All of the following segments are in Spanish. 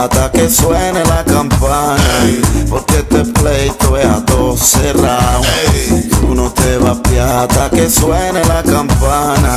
hasta que suene la campana. Porque este pleito es a todo cerrado. Tú no te vas a piar hasta que suene la campana.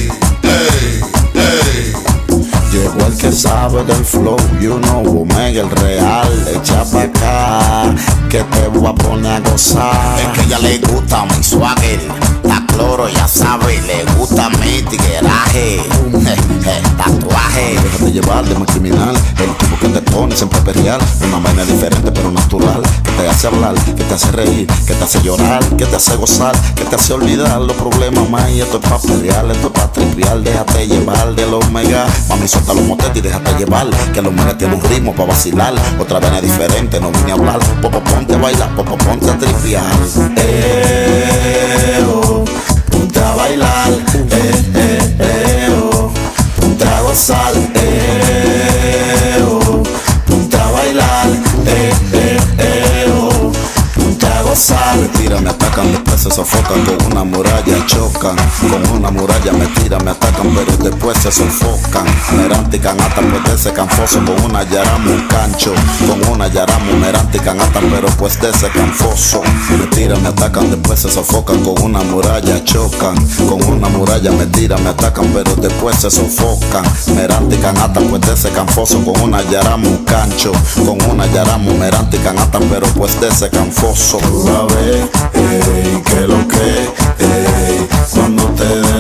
Llegó el que sabe del flow, you know, Omega el real. Echa pa' acá, que te voy a poner a gozar. Es que a ella le gusta mi swagger, la cloro ya sabe, le gusta mi tigueraje, tatuaje. Déjate llevar de más criminal, el tipo que te pone siempre perreal. Una vaina diferente pero natural, que te hace hablar, que te hace reír, que te hace llorar, que te hace gozar, que te hace olvidar los problemas, más. Y esto es pa' pelear, esto es pa' trivial. Déjate llevar del Omega, mami, suelta los motetes y déjate llevar, que el Omega tiene un ritmo pa' vacilar. Otra vaina diferente, no vine a hablar. Popo, ponte a bailar, popo, ponte a triviar. Ponte a bailar, ponte a gozar, ponte a bailar, ponte a gozar. Me tiran, me atacan, después se sofocan, con una muralla chocan, con una muralla me tiran, me atacan, pero después se sofocan. Meranti canata, pues de ese canfoso, con una yarama un cancho, con una yarama un meranti canata, pero pues de ese canfoso. Me tiran, me atacan, después se sofocan, con una muralla chocan, con una muralla me tiran, me atacan, pero después se sofocan. Meranti canata, pues de ese canfoso, con una yarama un cancho, con una yarama un meranti canata, pero pues de ese canfoso. Tú la ves, que lo que, cuando te